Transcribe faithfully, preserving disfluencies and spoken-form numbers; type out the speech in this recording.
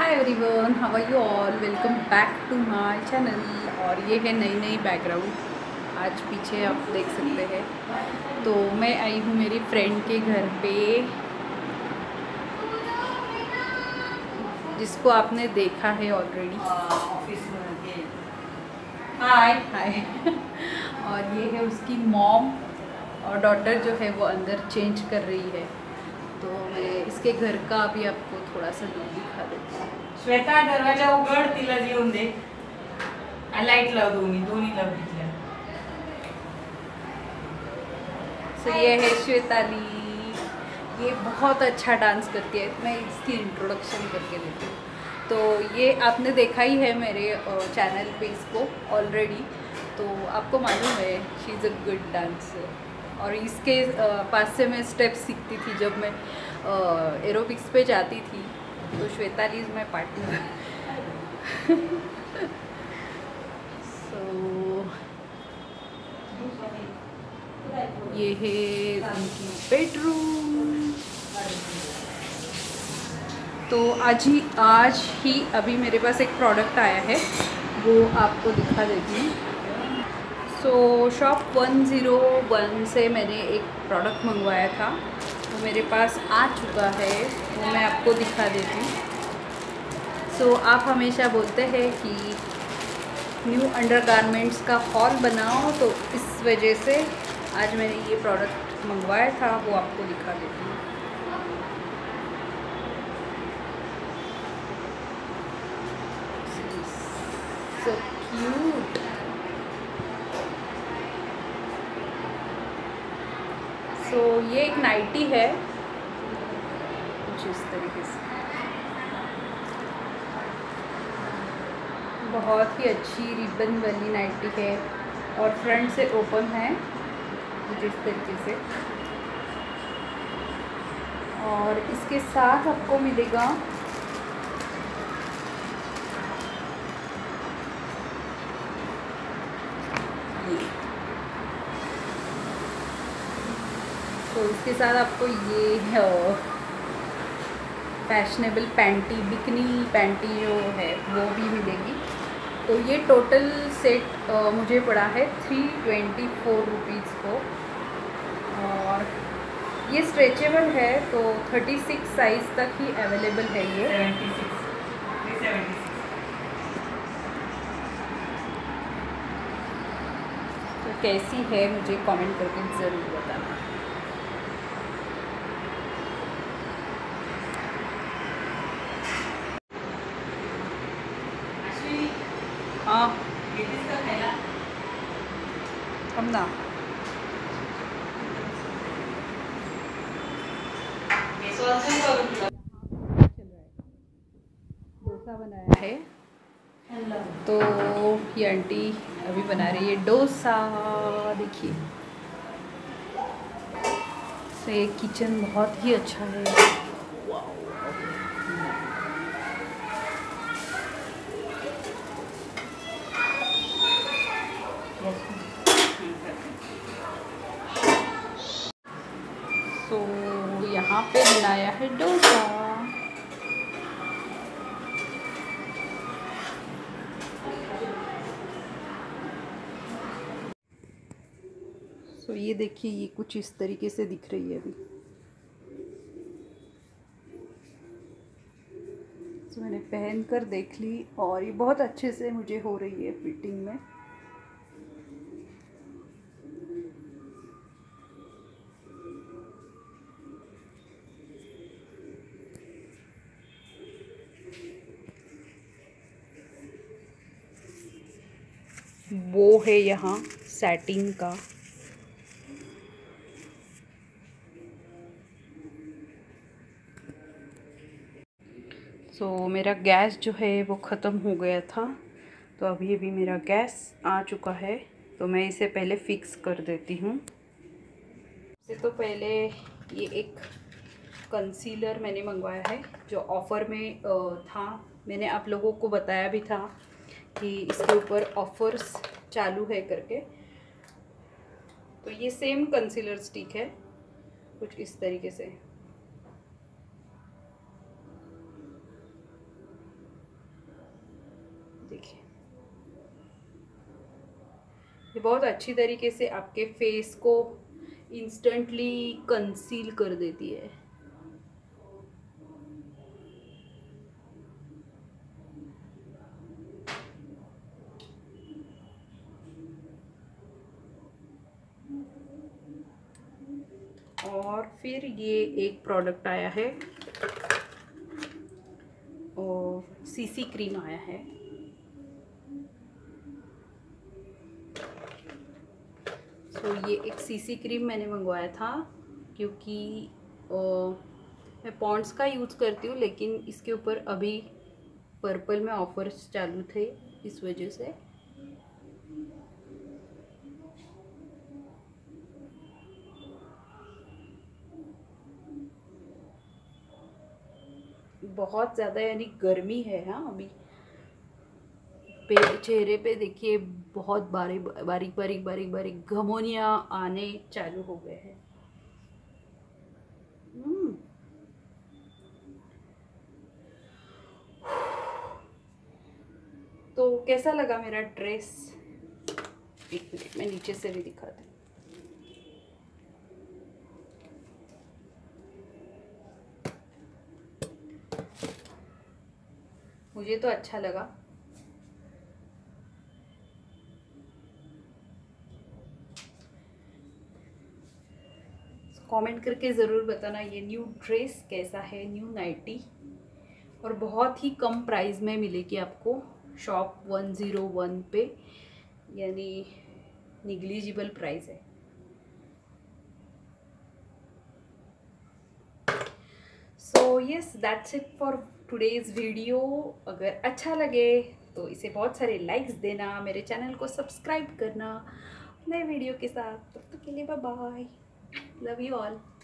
Hi everyone, how are you all. Welcome back to my channel. और ये है नई नई बैकग्राउंड। आज पीछे आप देख सकते हैं। तो मैं आई हूँ मेरी फ्रेंड के घर पे, जिसको आपने देखा है ऑलरेडी ऑफिस में। हाय हाय। और ये है उसकी मॉम और डॉटर जो है वो अंदर चेंज कर रही है। तो मैं इसके घर का अभी आपको थोड़ा सा लुक दिखा देती हूँ। श्वेता, दरवाजा उघड, तिला येऊन दे। लाईट लाव, दोन्ही दोन्ही लाव घेतल्या। सो ये है श्वेताली। ये बहुत अच्छा डांस करती है। मैं इसकी इंट्रोडक्शन करके देती हूँ। तो ये आपने देखा ही है मेरे चैनल पे इसको ऑलरेडी, तो आपको मालूम है she is a good dancer. और इसके पास से मैं स्टेप्स सीखती थी जब मैं एरोबिक्स पे जाती थी। तो Shwetali is my partner. So ये है उनकी बेडरूम। तो आज ही आज ही अभी मेरे पास एक प्रोडक्ट आया है, वो आपको दिखा देती हूँ। So shop one zero one से मैंने एक प्रोडक्ट मंगवाया था, वो मेरे पास आ चुका है, वो मैं आपको दिखा देती हूँ। सो आप हमेशा बोलते हैं कि न्यू अंडरगारमेंट्स का हॉल बनाओ, तो इस वजह से आज मैंने ये प्रोडक्ट मंगवाया था, वो आपको दिखा देती हूँ। So cute. सो ये एक नाइटी है कुछ इस तरीके से, बहुत ही अच्छी रिबन वाली नाइटी है और फ्रंट से ओपन है कुछ इस तरीके से। और इसके साथ आपको मिलेगा ये। तो इसके साथ आपको ये फैशनेबल पैंटी, बिकनी पैंटी जो है वो भी मिलेगी। तो ये टोटल सेट आ, मुझे पड़ा है थ्री ट्वेंटी फोर रुपीज़ को। और ये स्ट्रेचेबल है, तो थर्टी सिक्स साइज़ तक ही अवेलेबल है ये। Seventy six, three seventy six. तो कैसी है मुझे कमेंट करके ज़रूर बताना। हाँ हम ना डोसा बनाया है। तो ये आंटी अभी बना रही है डोसा, देखिए। तो ये किचन बहुत ही अच्छा है। तो यहाँ पे बनाया है डोसा। तो ये देखिए, ये कुछ इस तरीके से दिख रही है अभी। तो मैंने पहन कर देख ली और ये बहुत अच्छे से मुझे हो रही है फिटिंग में। वो है यहाँ सैटिन का। सो so, मेरा गैस जो है वो ख़त्म हो गया था, तो अभी अभी मेरा गैस आ चुका है। तो मैं इसे पहले फ़िक्स कर देती हूँ। इससे तो पहले ये एक कंसीलर मैंने मंगवाया है जो ऑफ़र में था। मैंने आप लोगों को बताया भी था कि इसके ऊपर ऑफ़र्स चालू है करके। तो ये सेम कंसीलर स्टिक है कुछ इस तरीके से। देखिए, ये बहुत अच्छी तरीके से आपके फेस को इंस्टेंटली कंसील कर देती है। और फिर ये एक प्रोडक्ट आया है और सीसी क्रीम आया है। तो ये एक सीसी क्रीम मैंने मंगवाया था क्योंकि आ, मैं पॉन्ड्स का यूज़ करती हूँ, लेकिन इसके ऊपर अभी पर्पल में ऑफर्स चालू थे, इस वजह से। बहुत ज़्यादा यानी गर्मी है। हाँ, अभी पे चेहरे पे देखिए बहुत बारीक बारीक बारीक बारीक बारीक घमौनियाँ आने चालू हो गए हैं। तो कैसा लगा मेरा ड्रेस? एक मिनट, मैं नीचे से भी दिखाती हूँ। मुझे तो अच्छा लगा। कमेंट करके ज़रूर बताना ये न्यू ड्रेस कैसा है, न्यू नाइटी। और बहुत ही कम प्राइस में मिलेगी आपको शॉप वन ज़ीरो वन पे, यानी निग्लिजिबल प्राइस है। So yes, that's it for today's video. अगर अच्छा लगे तो इसे बहुत सारे लाइक्स देना, मेरे चैनल को सब्सक्राइब करना नए वीडियो के साथ। तब तक के लिए bye bye, love you all.